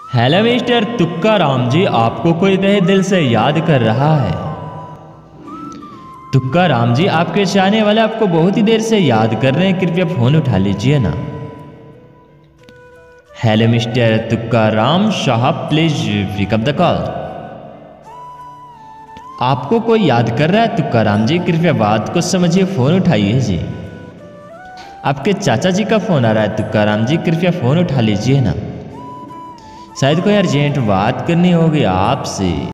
Hello mister Tukka Ram ji, आपको कोई तहे दिल से याद कर रहा है। तुक्का राम जी, आपके चाहने वाले आपको बहुत ही देर से याद कर रहे हैं, कृपया फोन उठा लीजिए ना। Hello mister Tukka Ram sahab, please pick up the call. आपको कोई याद कर रहा है तुक्का राम जी, कृपया बात को समझिए, फोन उठाइए जी। आपके चाचा जी का फोन आ रहा है तुक्का राम जी, कृपया फोन उठा लीजिए ना। शायद कोई अर्जेंट बात करनी होगी आपसे।